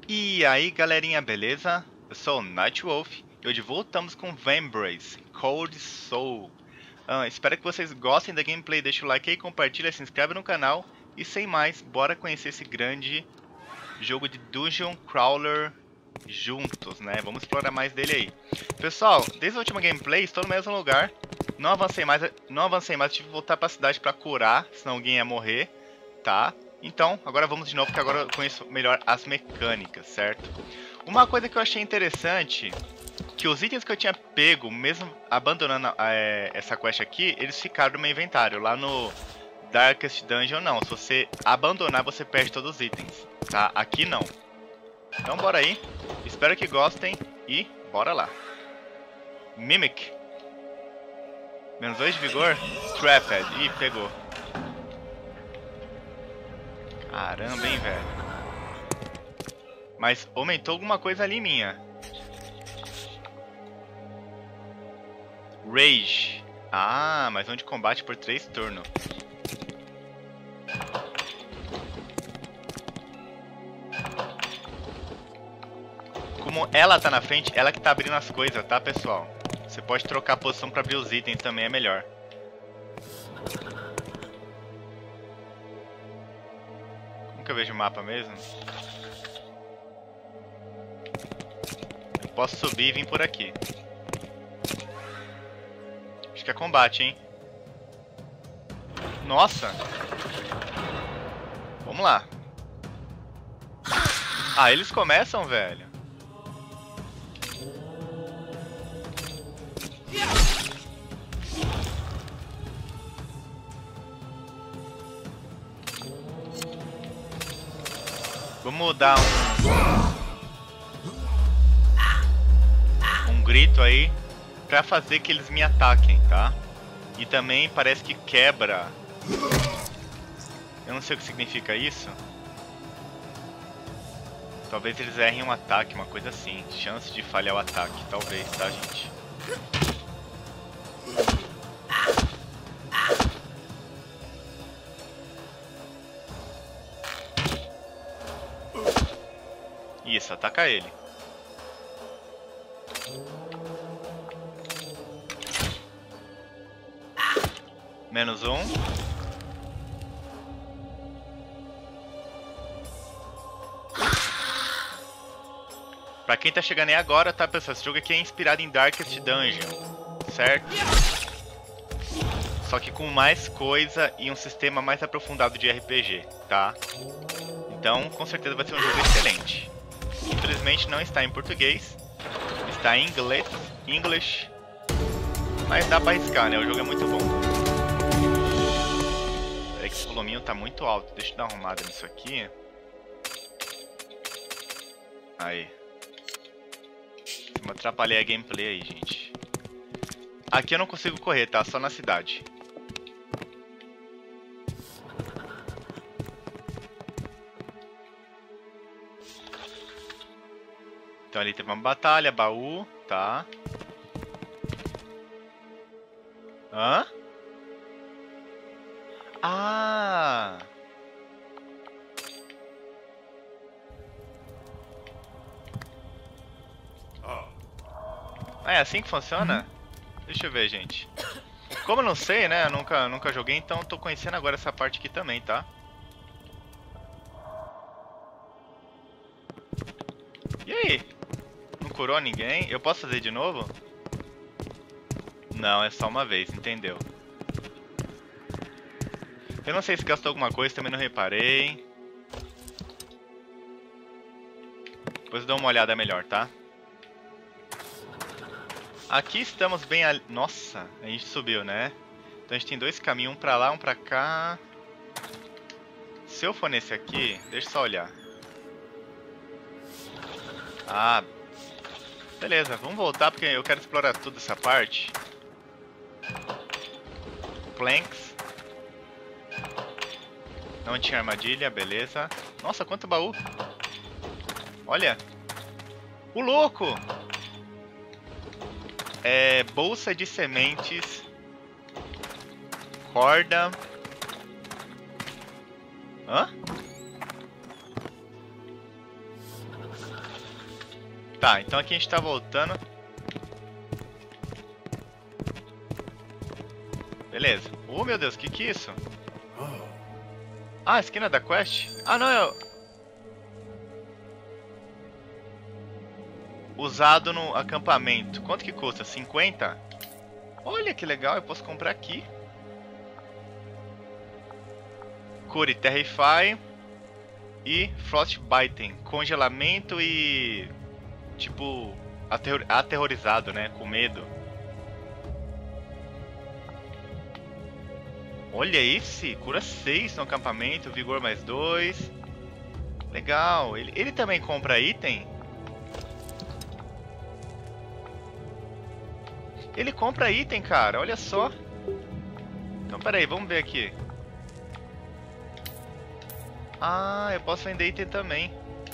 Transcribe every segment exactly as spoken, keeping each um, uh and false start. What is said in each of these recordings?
E aí galerinha, beleza? Eu sou o Nightwolf e hoje voltamos com Vambrace Cold Soul. Ah, espero que vocês gostem da gameplay, deixa o like aí, compartilha, se inscreve no canal. E sem mais, bora conhecer esse grande jogo de Dungeon Crawler juntos, né? Vamos explorar mais dele aí. Pessoal, desde a última gameplay estou no mesmo lugar. Não avancei mais, não avancei mais, tive que voltar para a cidade para curar, senão alguém ia morrer, tá? Então, agora vamos de novo, porque agora eu conheço melhor as mecânicas, certo? Uma coisa que eu achei interessante, que os itens que eu tinha pego, mesmo abandonando é, essa quest aqui, eles ficaram no meu inventário. Lá no Darkest Dungeon não, se você abandonar você perde todos os itens, tá? Aqui não. Então bora aí, espero que gostem e bora lá. Mimic. Menos dois de vigor. Trapped. Ih, pegou. Caramba, hein, velho. Mas aumentou alguma coisa ali minha. Rage. Ah, mas onde combate por três turnos. Como ela tá na frente, ela que tá abrindo as coisas, tá, pessoal? Você pode trocar a posição pra abrir os itens também, é melhor. Como que eu vejo o mapa mesmo? Eu posso subir e vir por aqui. Acho que é combate, hein? Nossa! Vamos lá. Ah, eles começam, velho. Vamos dar um, um grito aí pra fazer que eles me ataquem, tá? E também parece que quebra. Eu não sei o que significa isso. Talvez eles errem um ataque, uma coisa assim. Chance de falhar o ataque, talvez, tá, gente? Isso, ataca ele. Menos um. Pra quem tá chegando aí agora, tá, pessoal? Esse jogo aqui é inspirado em Darkest Dungeon, certo? Só que com mais coisa e um sistema mais aprofundado de R P G, tá? Então, com certeza vai ser um jogo excelente. Infelizmente não está em português, está em inglês, English, mas dá pra arriscar, né? O jogo é muito bom. Peraí que esse voluminho tá muito alto, deixa eu dar uma arrumada nisso aqui. Aí. Vou atrapalhar a gameplay aí, gente. Aqui eu não consigo correr, tá? Só na cidade. Então ali teve uma batalha, baú, tá? Hã? Ah! Ah, é assim que funciona? Deixa eu ver, gente. Como eu não sei, né? Eu nunca, nunca joguei, então eu tô conhecendo agora essa parte aqui também, tá? E aí? Não curou ninguém? Eu posso fazer de novo? Não, é só uma vez, entendeu? Eu não sei se gastou alguma coisa, também não reparei. Depois eu dou uma olhada melhor, tá? Aqui estamos bem ali... Nossa, a gente subiu, né? Então a gente tem dois caminhos, um pra lá, um pra cá. Se eu for nesse aqui, deixa eu só olhar. Ah, beleza, vamos voltar porque eu quero explorar tudo essa parte. Planks. Não tinha armadilha, beleza. Nossa, quanto baú. Olha. O louco! É, bolsa de sementes. Corda. Hã? Tá, então aqui a gente tá voltando. Beleza. Oh, meu Deus, que que é isso? Ah, a esquina da quest? Ah, não, é... Usado no acampamento. Quanto que custa? cinquenta? Olha que legal, eu posso comprar aqui. Cure Terrify e Frostbite. Congelamento e... Tipo... Aterror... aterrorizado, né? Com medo. Olha esse, cura seis no acampamento, vigor mais dois. Legal, ele, ele também compra item? Ele compra item, cara, olha só. Então peraí, vamos ver aqui. Ah, eu posso vender item também.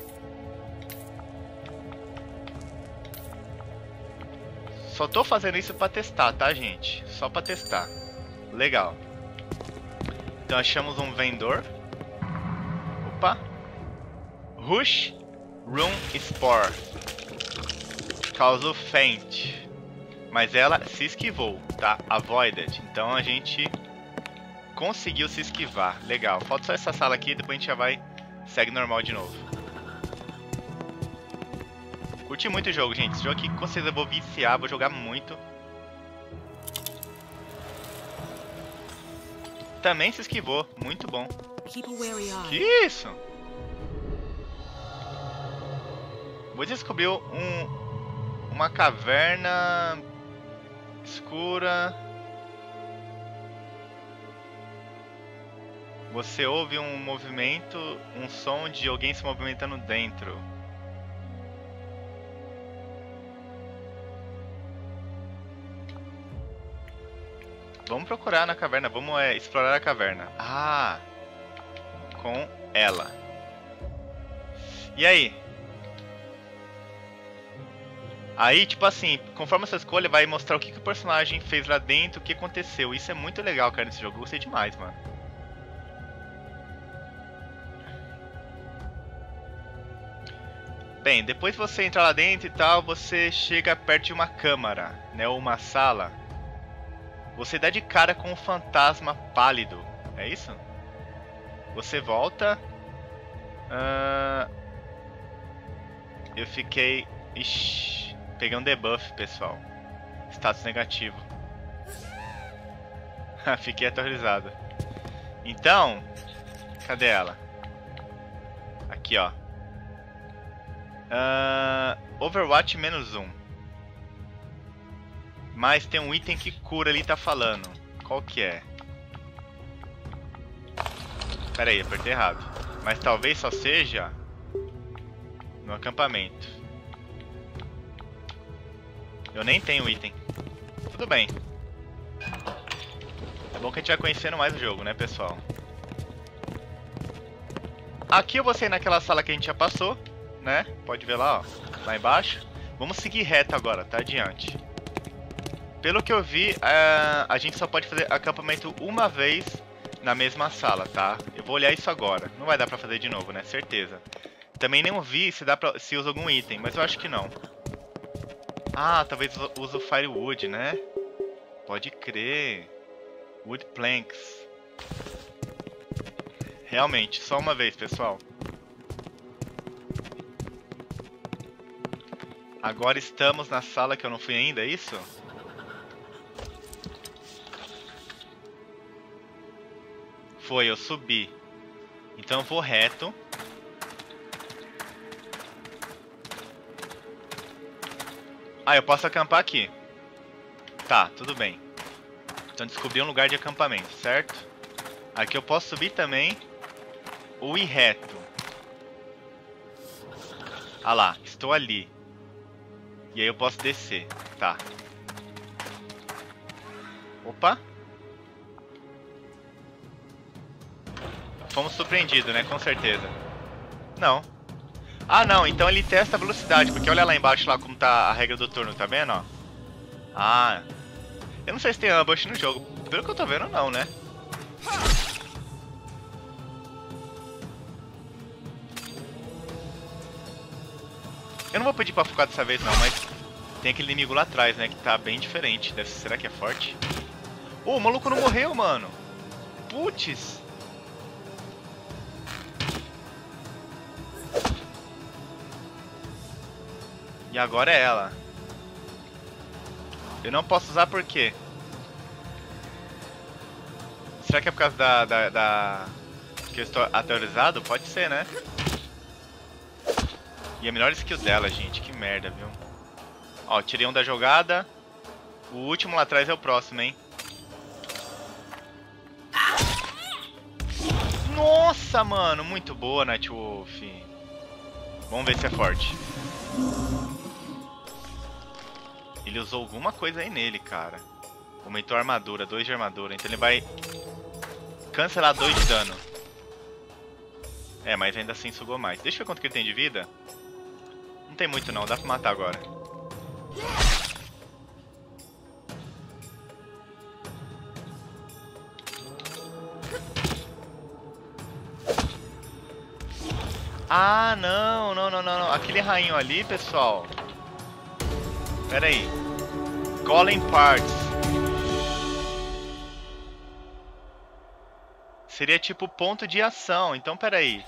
Só tô fazendo isso pra testar, tá, gente? Só pra testar. Legal. Então achamos um vendedor. Opa. Rush Room Spore. Causou Faint. Mas ela se esquivou, tá? Avoided. Então a gente conseguiu se esquivar. Legal. Falta só essa sala aqui, depois a gente já vai... Segue normal de novo. Curti muito o jogo, gente. Esse jogo aqui com certeza eu vou viciar, vou jogar muito. Também se esquivou, muito bom. Que isso? Você descobriu um, uma caverna escura. Você ouve um movimento, um som de alguém se movimentando dentro. Vamos procurar na caverna, vamos é, explorar a caverna. Ah, com ela. E aí? Aí, tipo assim, conforme a sua escolha, vai mostrar o que, que o personagem fez lá dentro, o que aconteceu. Isso é muito legal, cara, nesse jogo. Eu gostei demais, mano. Bem, depois que você entra lá dentro e tal, você chega perto de uma câmara, né, ou uma sala. Você dá de cara com um fantasma pálido, é isso? Você volta. Uh, eu fiquei... Ixi, peguei um debuff, pessoal. Status negativo. Fiquei aterrorizado. Então, cadê ela? Aqui, ó. Uh, Overwatch menos um. Mas tem um item que cura ali, tá falando. Qual que é? Pera aí, apertei errado. Mas talvez só seja no acampamento. Eu nem tenho item. Tudo bem. É bom que a gente vai conhecendo mais o jogo, né, pessoal? Aqui eu vou sair naquela sala que a gente já passou, né? Pode ver lá, ó. Lá embaixo. Vamos seguir reto agora, tá? Adiante. Pelo que eu vi, uh, a gente só pode fazer acampamento uma vez na mesma sala, tá? Eu vou olhar isso agora. Não vai dar pra fazer de novo, né? Certeza. Também não vi se, dá pra, se usa algum item, mas eu acho que não. Ah, talvez use o Firewood, né? Pode crer. Wood Planks. Realmente, só uma vez, pessoal. Agora estamos na sala que eu não fui ainda, é isso? Foi, eu subi. Então eu vou reto. Ah, eu posso acampar aqui. Tá, tudo bem. Então descobri um lugar de acampamento, certo? Aqui eu posso subir também. Ou ir reto. Ah lá, estou ali. E aí eu posso descer. Tá. Opa. Fomos surpreendidos, né? Com certeza. Não. Ah, não. Então ele testa a velocidade. Porque olha lá embaixo lá como tá a regra do turno. Tá vendo, ó? Ah. Eu não sei se tem ambush no jogo. Pelo que eu tô vendo, não, né? Eu não vou pedir pra focar dessa vez não, mas tem aquele inimigo lá atrás, né, que tá bem diferente. Deve, será que é forte? Oh, o maluco não morreu, mano. Putz. E agora é ela. Eu não posso usar por quê? Será que é por causa da... da, da... que eu estou aterrorizado? Pode ser, né? E a melhor skill dela, gente. Que merda, viu? Ó, tirei um da jogada. O último lá atrás é o próximo, hein? Nossa, mano. Muito boa, Nightwolf. Vamos ver se é forte. Ele usou alguma coisa aí nele, cara. Aumentou a armadura, dois de armadura. Então ele vai cancelar dois de dano. É, mas ainda assim sugou mais. Deixa eu ver quanto que ele tem de vida. Não tem muito não, dá pra matar agora. Ah, não, não, não, não, não. Aquele rainho ali, pessoal. Pera aí. Golem Parts. Seria tipo ponto de ação. Então, pera aí.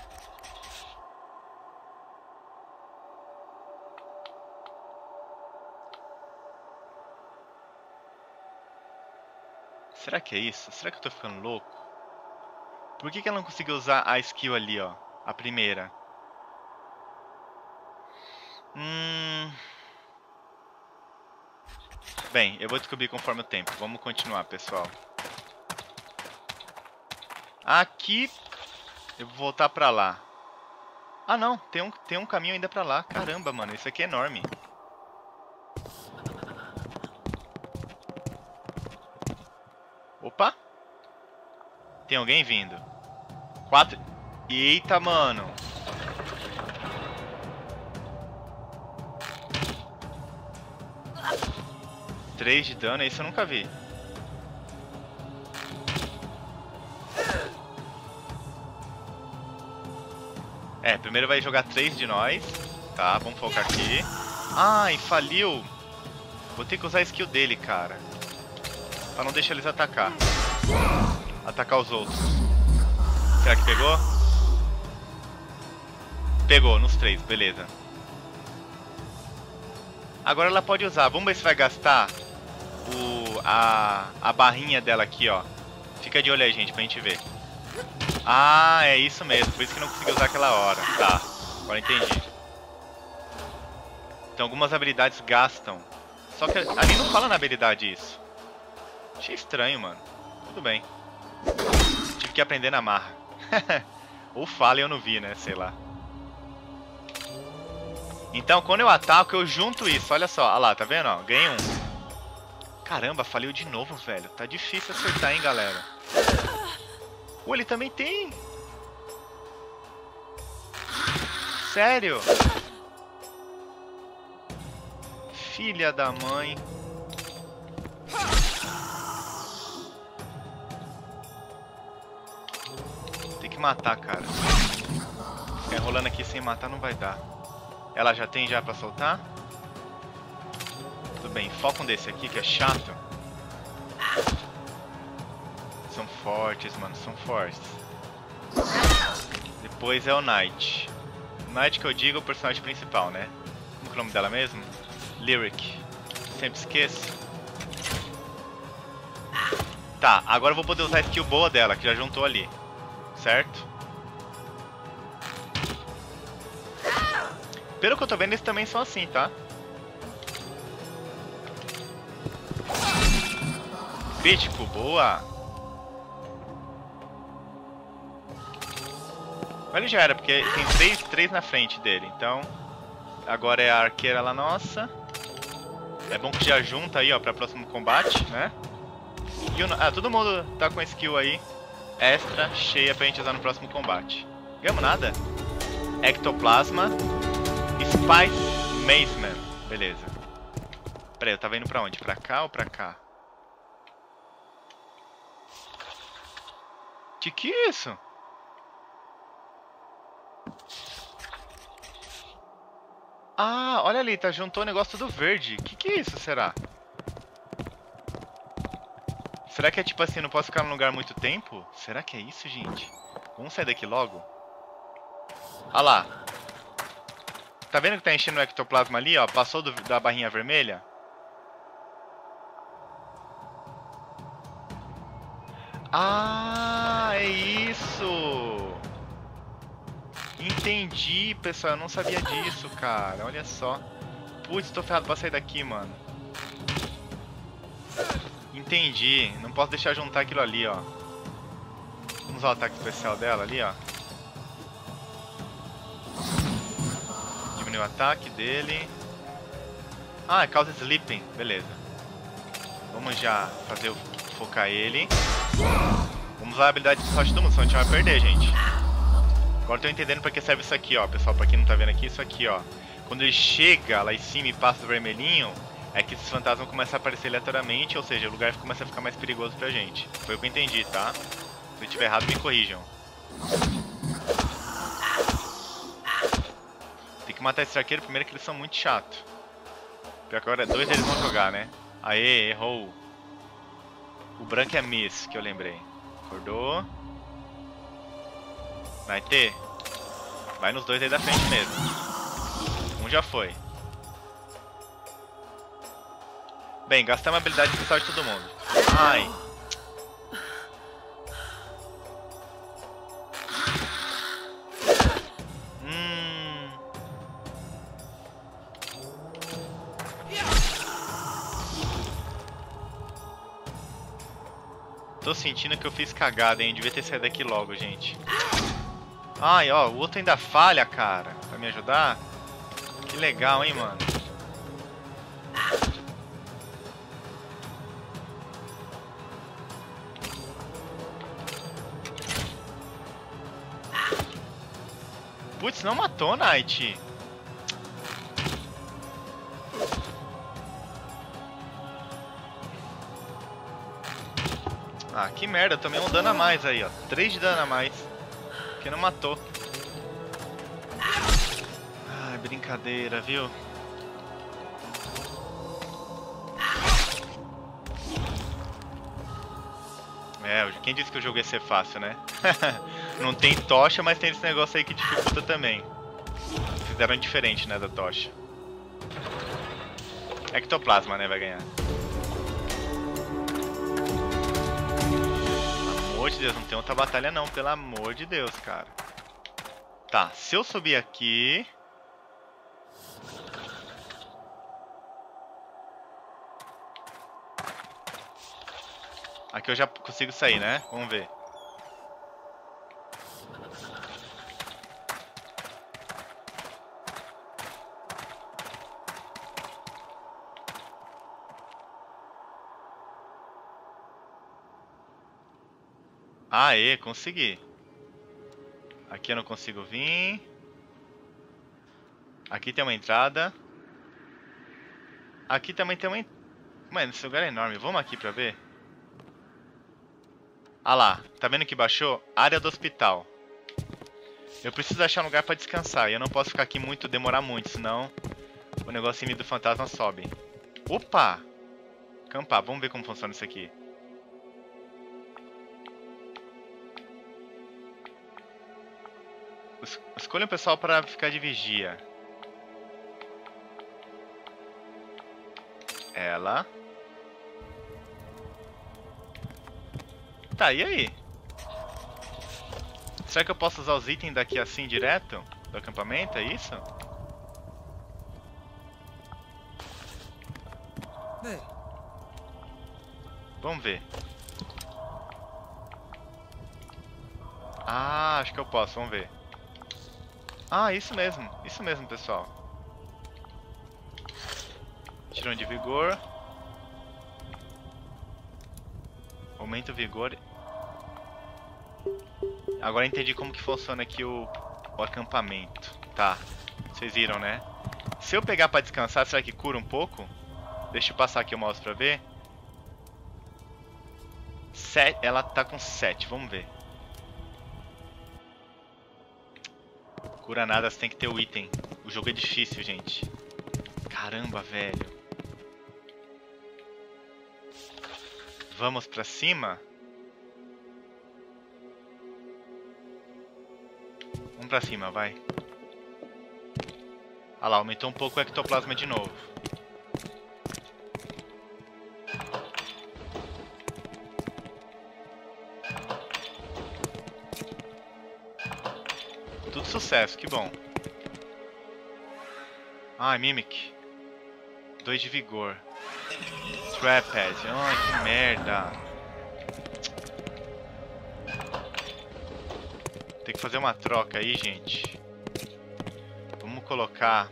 Será que é isso? Será que eu tô ficando louco? Por que que ela não conseguiu usar a skill ali, ó? A primeira. Hum... Bem, eu vou descobrir conforme o tempo. Vamos continuar, pessoal. Aqui... Eu vou voltar pra lá. Ah, não. Tem um, tem um caminho ainda pra lá. Caramba, mano. Isso aqui é enorme. Opa! Tem alguém vindo. Quatro... Eita, mano. Três de dano, isso eu nunca vi. É, primeiro vai jogar três de nós. Tá, vamos focar aqui. Ai, faliu. Vou ter que usar a skill dele, cara. Pra não deixar eles atacar. Atacar os outros. Será que pegou? Pegou, nos três, beleza. Agora ela pode usar. Vamos ver se vai gastar o, a, a barrinha dela aqui, ó. Fica de olho aí, gente, pra gente ver. Ah, é isso mesmo. Por isso que não consegui usar aquela hora. Tá, agora entendi. Então algumas habilidades gastam. Só que ali não fala na habilidade isso. Achei estranho, mano. Tudo bem. Tive que aprender na marra. Ou fala e eu não vi, né? Sei lá. Então, quando eu ataco, eu junto isso. Olha só. Olha lá, tá vendo? Ó, ganhei um. Caramba, faliu de novo, velho. Tá difícil acertar, hein, galera. Pô, ele também tem. Sério? Filha da mãe. Tem que matar, cara. Ficar enrolando aqui sem matar não vai dar. Ela já tem já pra soltar? Tudo bem, foca um desse aqui que é chato. São fortes, mano, são fortes. Depois é o Knight. O Knight que eu digo é o personagem principal, né? Como é o nome dela mesmo? Lyric. Sempre esqueço. Tá, agora eu vou poder usar a skill boa dela, que já juntou ali. Certo? Pelo que eu tô vendo, eles também são assim, tá? Crítico, boa! Ele já era, porque tem três, três na frente dele, então... Agora é a arqueira lá nossa. É bom que já junta aí, ó, pra próximo combate, né? E o... Ah, todo mundo tá com skill aí extra, cheia pra gente usar no próximo combate. Ganhamos nada? Ectoplasma. Spice Maceman. Beleza. Pera aí, eu tava indo pra onde? Pra cá ou pra cá? Que que é isso? Ah, olha ali, tá juntou o negócio do verde. Que que é isso, será? Será que é tipo assim, não posso ficar num lugar muito tempo? Será que é isso, gente? Vamos sair daqui logo? Olha lá. Tá vendo que tá enchendo o ectoplasma ali, ó? Passou do, da barrinha vermelha? Ah, é isso! Entendi, pessoal. Eu não sabia disso, cara. Olha só. Putz, tô ferrado pra sair daqui, mano. Entendi. Não posso deixar juntar aquilo ali, ó. Vamos usar o ataque especial dela ali, ó. Diminuir o ataque dele. Ah, é causa sleeping. Beleza. Vamos já fazer o... focar ele. Vamos usar a habilidade de sorte do mundo, senão a gente vai perder, gente. Agora eu tô entendendo pra que serve isso aqui, ó. Pessoal, pra quem não tá vendo aqui, isso aqui, ó. Quando ele chega lá em cima e passa do vermelhinho, é que esses fantasmas começam a aparecer aleatoriamente, ou seja, o lugar começa a ficar mais perigoso pra gente. Foi o que eu entendi, tá? Se eu estiver errado, me corrijam. Tem que matar esse arqueiro primeiro, que eles são muito chatos. Pior que agora dois deles vão jogar, né? Aê, errou. O branco é Miss, que eu lembrei. Acordou. Vai ter. Vai nos dois aí da frente mesmo. Um já foi. Bem, gastamos a habilidade especial de todo mundo. Ai. Hum. Tô sentindo que eu fiz cagada, hein? Devia ter saído daqui logo, gente. Ai, ó, o outro ainda falha, cara. Pra me ajudar. Que legal, hein, mano. Putz, não matou, Knight. Ah, que merda, eu tomei um dano a mais aí, ó. três de dano a mais. Que não matou. Ai, brincadeira, viu? É, quem disse que o jogo ia ser fácil, né? Não tem tocha, mas tem esse negócio aí que dificulta também. Fizeram diferente, né, da tocha. Ectoplasma, né, vai ganhar. Pelo amor de Deus, não tem outra batalha não, pelo amor de Deus, cara. Tá, se eu subir aqui... Aqui eu já consigo sair, né? Vamos ver. Aê, consegui. Aqui eu não consigo vir. Aqui tem uma entrada. Aqui também tem uma... Mano, esse lugar é enorme. Vamos aqui pra ver. Ah lá, tá vendo que baixou? Área do hospital. Eu preciso achar um lugar pra descansar. E eu não posso ficar aqui muito, demorar muito, senão o negocinho do fantasma sobe. Opa! Acampar, vamos ver como funciona isso aqui. Es- Escolha um pessoal para ficar de vigia. Ela. Tá, e aí? Será que eu posso usar os itens daqui assim direto? Do acampamento, é isso? Vamos ver. Ah, acho que eu posso, vamos ver. Ah, isso mesmo, isso mesmo, pessoal. Tirão de vigor. Aumenta o vigor. Agora entendi como que funciona aqui o, o acampamento. Tá, vocês viram, né? Se eu pegar pra descansar, será que cura um pouco? Deixa eu passar aqui o mouse pra ver. Sete, ela tá com sete, vamos ver. Cura nada, você tem que ter o item. O jogo é difícil, gente. Caramba, velho. Vamos pra cima? Vamos pra cima, vai. Ah lá, aumentou um pouco o ectoplasma de novo. Tudo sucesso, que bom. Ai, Mimic. Dois de vigor. Trapeze. Ai, que merda. Tem que fazer uma troca aí, gente. Vamos colocar...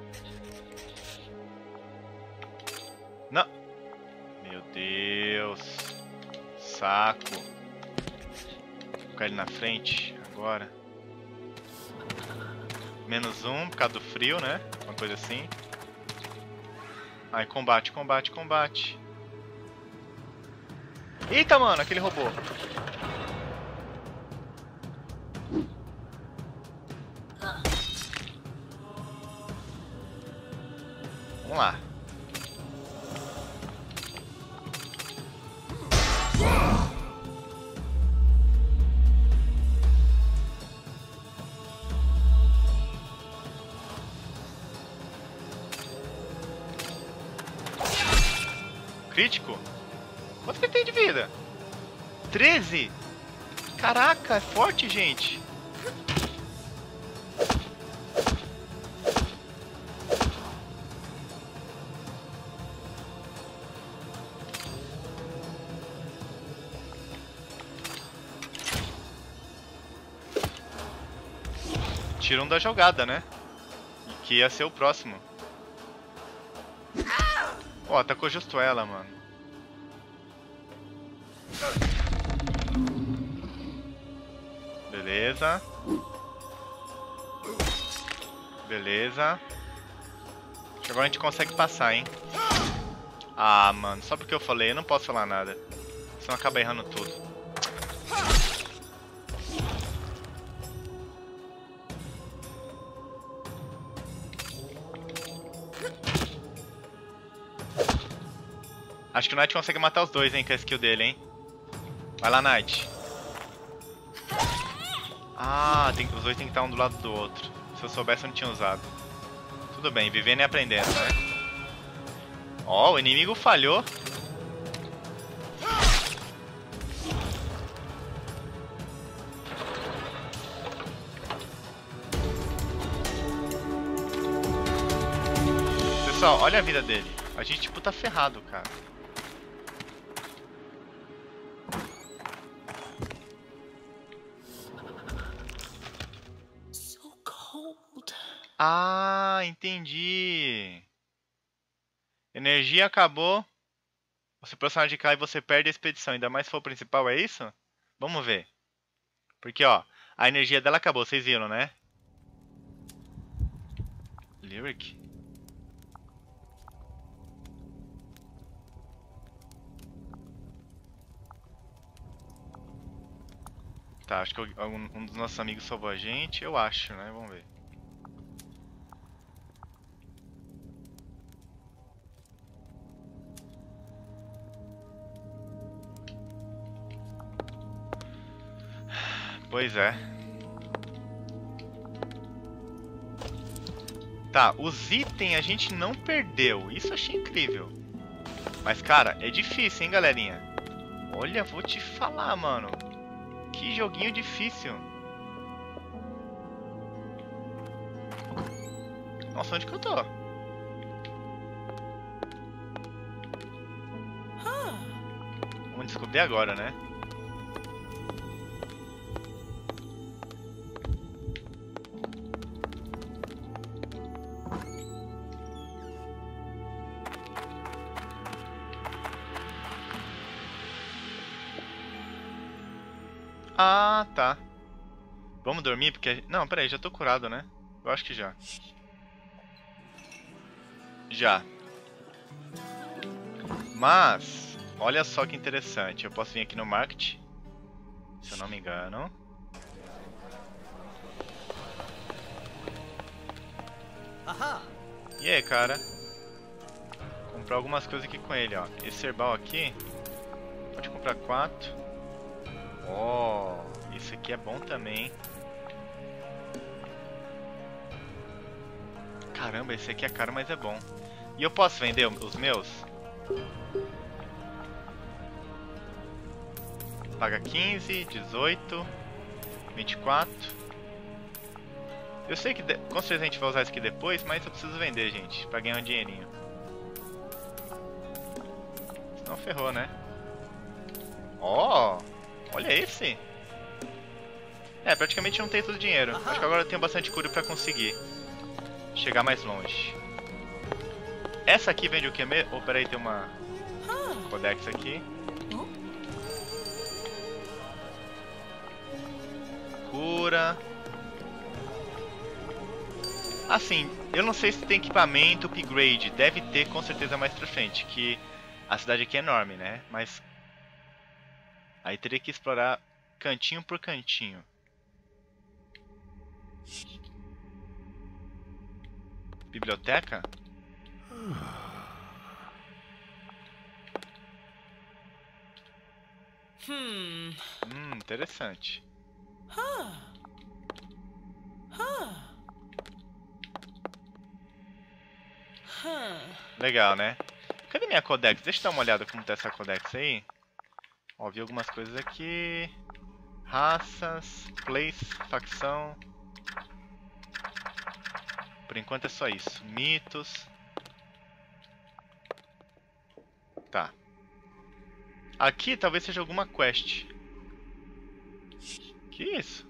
Não. Meu Deus. Saco. Vou colocar ele na frente agora. Menos um por causa do frio, né? Uma coisa assim. Ai, combate, combate, combate. Eita, mano, aquele robô. Vamos lá. Crítico? Quanto que ele tem de vida? treze? Caraca, é forte, gente. Tiram da jogada, né? E que ia ser o próximo. Ó, oh, atacou justo ela, mano. Beleza. Beleza. Acho que agora a gente consegue passar, hein? Ah, mano, só porque eu falei, eu não posso falar nada. Senão acaba errando tudo. Acho que o Knight consegue matar os dois, hein, com a skill dele, hein. Vai lá, Knight. Ah, tem, os dois tem que estar um do lado do outro. Se eu soubesse, eu não tinha usado. Tudo bem, vivendo e aprendendo, né? Ó, oh, o inimigo falhou. Pessoal, olha a vida dele. A gente, tipo, tá ferrado, cara. Ah, entendi. Energia acabou. Você personagem cai e você perde a expedição. Ainda mais se for o principal, é isso? Vamos ver. Porque, ó, a energia dela acabou, vocês viram, né? Lyric? Tá, acho que um, um dos nossos amigos salvou a gente. Eu acho, né? Vamos ver. Pois é. Tá, os itens a gente não perdeu. Isso eu achei incrível. Mas, cara, é difícil, hein, galerinha? Olha, vou te falar, mano. Que joguinho difícil. Nossa, onde que eu tô? Vamos descobrir agora, né? Ah, tá. Vamos dormir porque... Não, peraí, já tô curado, né? Eu acho que já. Já. Mas, olha só que interessante. Eu posso vir aqui no Market, se eu não me engano. E aí, cara? Comprar algumas coisas aqui com ele, ó. Esse herbal aqui, pode comprar quatro. Ó, oh, isso aqui é bom também. Caramba, esse aqui é caro, mas é bom. E eu posso vender os meus? Paga quinze, dezoito, vinte e quatro. Eu sei que de... com certeza a gente vai usar isso aqui depois, mas eu preciso vender, gente, pra ganhar um dinheirinho. Senão ferrou, né? Ó, oh, olha esse. É, praticamente não tem todo o dinheiro. Acho que agora eu tenho bastante cura pra conseguir chegar mais longe. Essa aqui vende o que mesmo? Oh, peraí, tem uma codex aqui. Cura. Assim, eu não sei se tem equipamento, upgrade. Deve ter com certeza mais pra frente, que a cidade aqui é enorme, né? Mas aí teria que explorar cantinho por cantinho. Biblioteca? Hum, hum interessante. Legal, né? Cadê minha codex? Deixa eu dar uma olhada como tá essa codex aí. Ó, vi algumas coisas aqui. Raças, place, facção. Por enquanto é só isso. Mitos. Tá. Aqui talvez seja alguma quest. Que isso?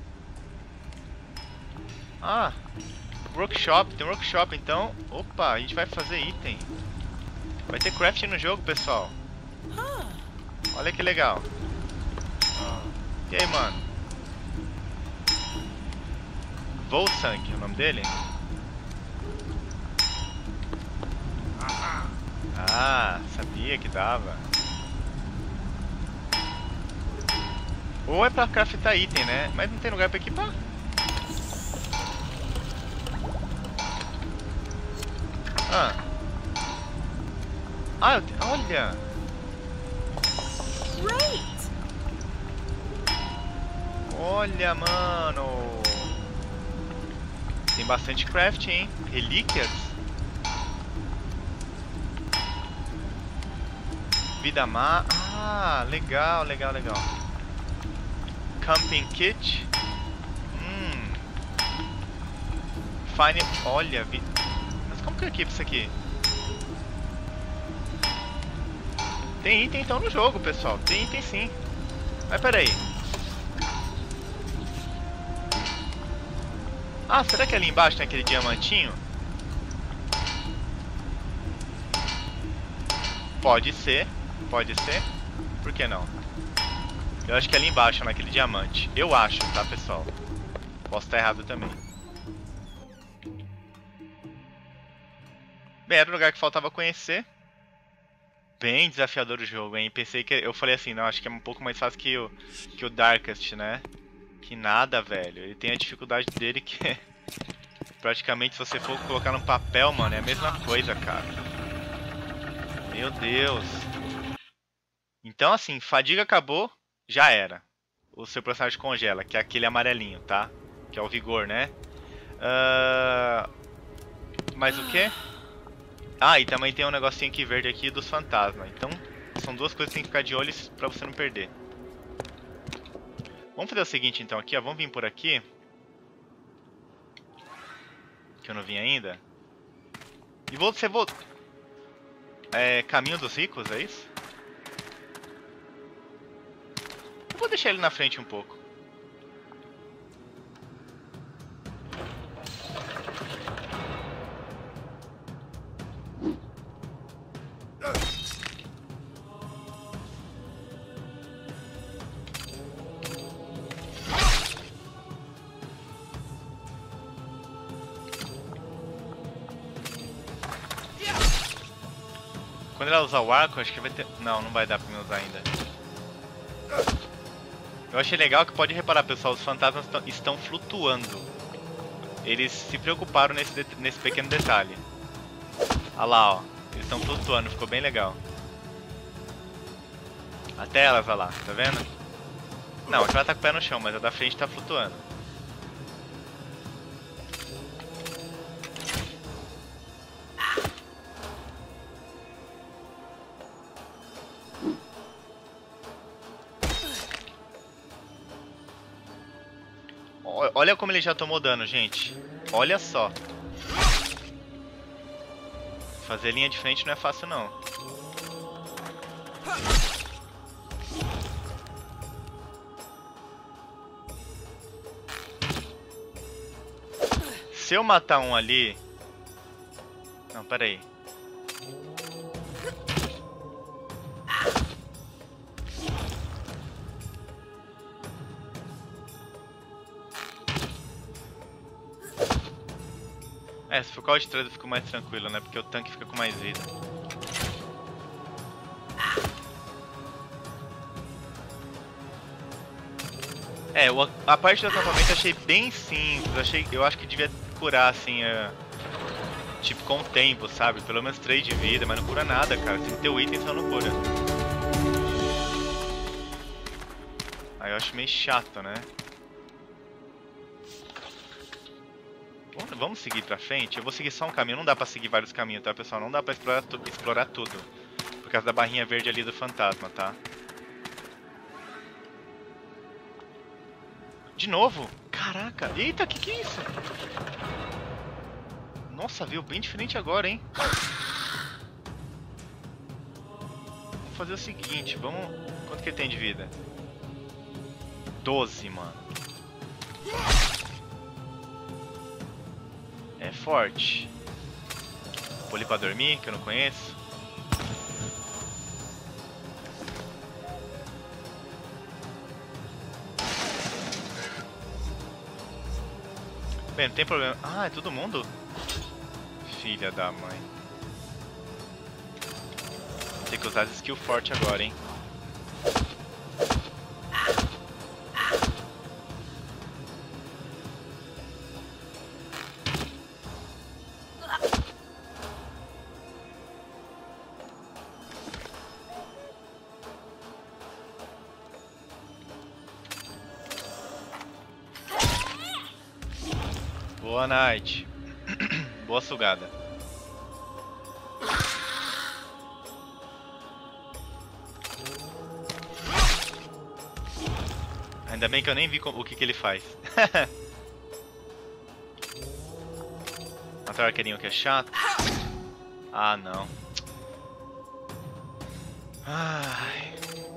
Ah, workshop. Tem workshop então. Opa, a gente vai fazer item. Vai ter crafting no jogo, pessoal. Olha que legal. E aí, mano? Volsang, é o nome dele? Ah, sabia que dava. Ou é pra craftar item, né? Mas não tem lugar pra equipar. Ah. Ah, eu te... olha. Olha, mano. Tem bastante crafting, hein? Relíquias. Vida má. Ah, legal, legal, legal. Camping kit. Hum. Fine. Olha, vi... mas como que eu equipo isso aqui? Tem item então no jogo, pessoal. Tem item sim. Mas peraí. Ah, será que ali embaixo tem aquele diamantinho? Pode ser. Pode ser. Por que não? Eu acho que é ali embaixo, naquele diamante. Eu acho, tá, pessoal? Posso estar errado também. Bem, era o lugar que faltava conhecer. Bem desafiador o jogo, hein? Pensei que... Eu falei assim, não, acho que é um pouco mais fácil que o, que o Darkest, né? Que nada, velho. Ele tem a dificuldade dele que é... praticamente, se você for colocar no papel, mano, é a mesma coisa, cara. Meu Deus. Então, assim, fadiga acabou, já era. O seu personagem congela, que é aquele amarelinho, tá? Que é o vigor, né? Uh... Mais o quê? Ah, e também tem um negocinho aqui verde aqui dos fantasmas. Então, são duas coisas que tem que ficar de olho pra você não perder. Vamos fazer o seguinte, então, aqui, ó. Vamos vir por aqui. Que eu não vim ainda. E você volta... É... Caminho dos ricos, é isso? Eu vou deixar ele na frente um pouco. Quando ela usar o arco, acho que vai ter... Não, não vai dar pra me usar ainda. Eu achei legal que pode reparar, pessoal, os fantasmas estão flutuando. eles se preocuparam nesse, nesse pequeno detalhe. Olha lá, ó. Eles estão flutuando, ficou bem legal. Até elas, olha lá, tá vendo? Não, aquela tá com o pé no chão, mas a da frente tá flutuando. Olha como ele já tomou dano, gente. Olha só. Fazer linha de frente não é fácil, não. Se eu matar um ali... Não, pera aí. É, se for call de trás eu fico mais tranquilo, né? Porque o tanque fica com mais vida. É, a parte do acampamento eu achei bem simples. Eu, achei, eu acho que devia curar, assim, uh, tipo, com o tempo, sabe? Pelo menos três de vida, mas não cura nada, cara. Se não ter o item, só não cura. Aí eu acho meio chato, né? Vamos seguir pra frente? Eu vou seguir só um caminho, não dá pra seguir vários caminhos, tá, pessoal? Não dá pra explorar, tu explorar tudo. Por causa da barrinha verde ali do fantasma, tá? De novo? Caraca! Eita, que que é isso? Nossa, viu? Bem diferente agora, hein? Vamos fazer o seguinte, vamos... Quanto que ele tem de vida? doze, mano. É forte. Vou ali pra dormir, que eu não conheço. Bem, não tem problema. Ah, é todo mundo? Filha da mãe. Tem que usar as skill forte agora, hein? Boa noite. Boa sugada. Ainda bem que eu nem vi o que, que ele faz. Matar o arqueirinho que é chato. Ah, não. Ai.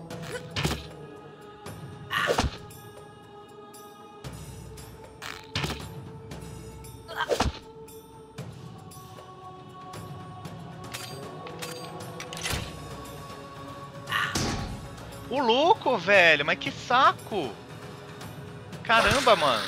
O louco, velho, mas que saco! Caramba, mano.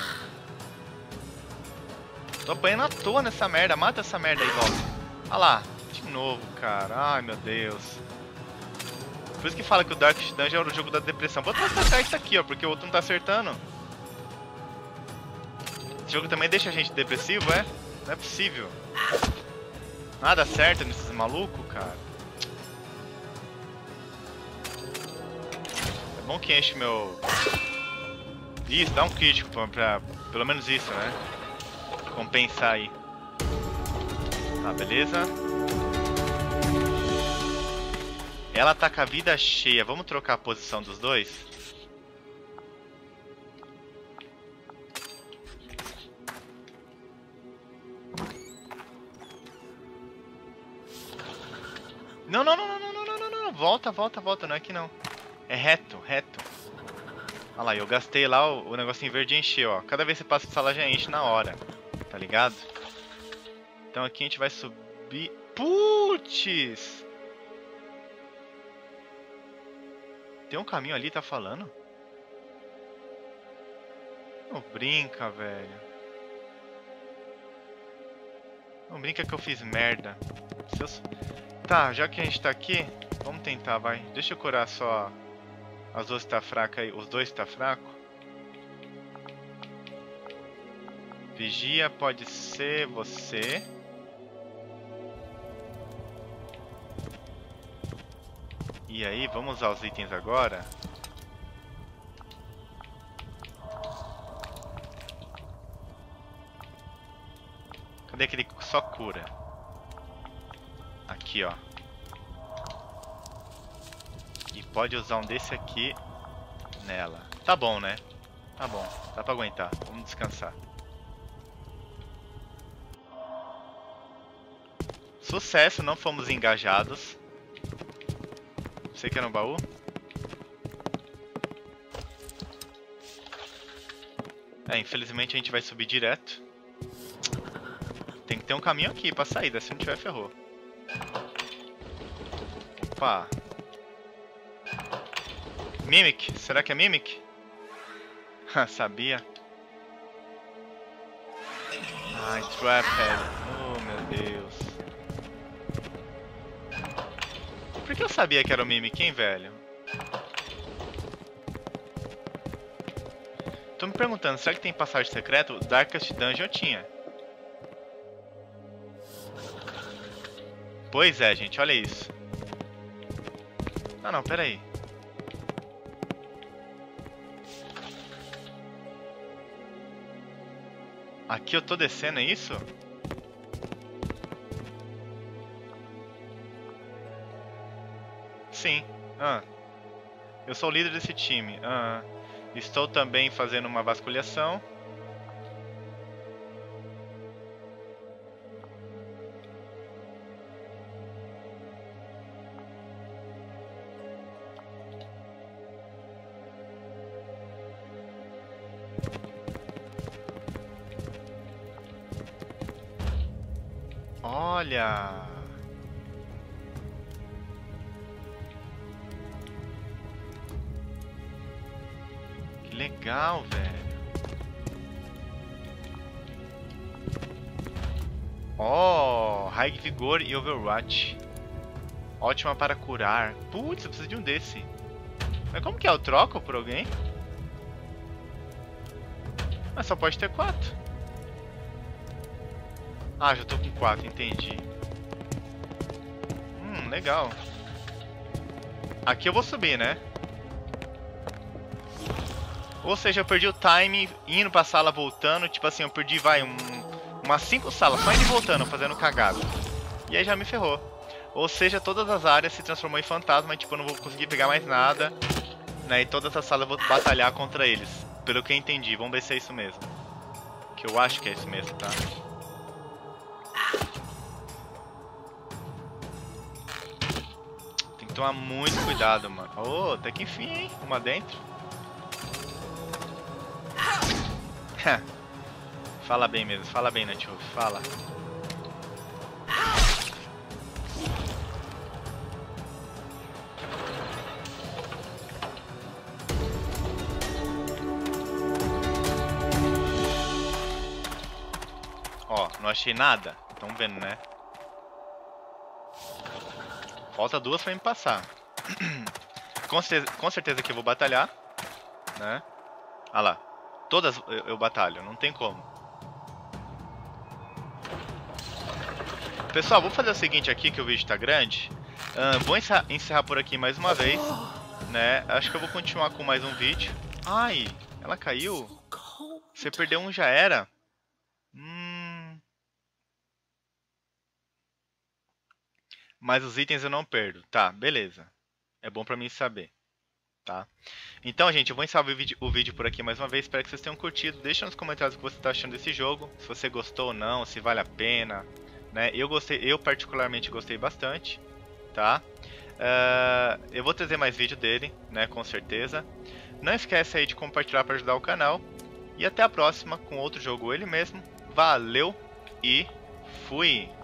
Tô apanhando à toa nessa merda. Mata essa merda aí, volta. Olha lá, de novo, cara. Ai, meu Deus. Por isso que fala que o Dark Dungeon é o jogo da depressão. Vou atacar isso aqui, ó, porque o outro não tá acertando. Esse jogo também deixa a gente depressivo, é? Não é possível. Nada certo nesses malucos, cara. É bom que enche meu... Isso, dá um crítico pra, pra... Pelo menos isso, né? Compensar aí. Tá, beleza. Ela tá com a vida cheia. Vamos trocar a posição dos dois? Não, não, não, não, não, não, não, não, não. Volta, volta, volta. Não é aqui não. É reto, reto. Olha lá, eu gastei lá, o, o negocinho verde encheu, ó. Cada vez que você passa essa lá já enche na hora. Tá ligado? Então aqui a gente vai subir... Putz! Tem um caminho ali, tá falando? Não brinca, velho. Não brinca que eu fiz merda. Se eu... Tá, já que a gente tá aqui, vamos tentar, vai. Deixa eu curar só... As duas tá fraca aí, os dois tá fraco. Vigia pode ser você. E aí, vamos usar os itens agora. Cadê aquele só cura? Aqui, ó. E pode usar um desse aqui nela. Tá bom, né? Tá bom, dá pra aguentar. Vamos descansar. Sucesso, não fomos engajados. Você quer no baú? É, infelizmente a gente vai subir direto. Tem que ter um caminho aqui pra saída, se não tiver ferrou. Opa. Mimic, será que é Mimic? Sabia. Ai, Traphead. Oh, meu Deus. Por que eu sabia que era o Mimic, hein, velho? Tô me perguntando, será que tem passagem secreta? Darkest Dungeon tinha. Pois é, gente, olha isso. Ah, não, pera aí. Aqui eu tô descendo, é isso? Sim. Ah. Eu sou o líder desse time. Ah. Estou também fazendo uma vasculhação. Olha! Que legal, velho! Oh, High Vigor e Overwatch. Ótima para curar. Putz, eu preciso de um desse. Mas como que é? Eu troco por alguém? Mas só pode ter quatro. Ah, já tô com quatro, entendi. Hum, legal. Aqui eu vou subir, né? Ou seja, eu perdi o time indo pra sala, voltando. Tipo assim, eu perdi, vai, um, umas cinco salas só indo e voltando, fazendo cagada. E aí já me ferrou. Ou seja, todas as áreas se transformou em fantasma e tipo, eu não vou conseguir pegar mais nada. Né? E todas as salas eu vou batalhar contra eles. Pelo que eu entendi, vamos ver se é isso mesmo. Que eu acho que é isso mesmo, tá? Tem que tomar muito cuidado, mano. Oh, até que enfim, hein? Uma dentro. Fala bem mesmo, fala bem, Nightwolf, fala. Ó, não achei nada. Estão vendo, né? Falta duas pra me passar. com, certeza, com certeza que eu vou batalhar, né? Ah lá. Todas eu, eu batalho, não tem como. Pessoal, vou fazer o seguinte aqui, que o vídeo tá grande. Uh, vou encerrar, encerrar por aqui mais uma vez, né? Acho que eu vou continuar com mais um vídeo. Ai, ela caiu? Você perdeu um, já era? Hum... Mas os itens eu não perdo. Tá, beleza. É bom pra mim saber. Tá? Então, gente, eu vou encerrar o vídeo, o vídeo por aqui mais uma vez. Espero que vocês tenham curtido. Deixa nos comentários o que você está achando desse jogo. Se você gostou ou não, se vale a pena. Né? Eu gostei, eu particularmente gostei bastante. Tá? Uh, eu vou trazer mais vídeo dele, né? Com certeza. Não esquece aí de compartilhar para ajudar o canal. E até a próxima com outro jogo ele mesmo. Valeu e fui!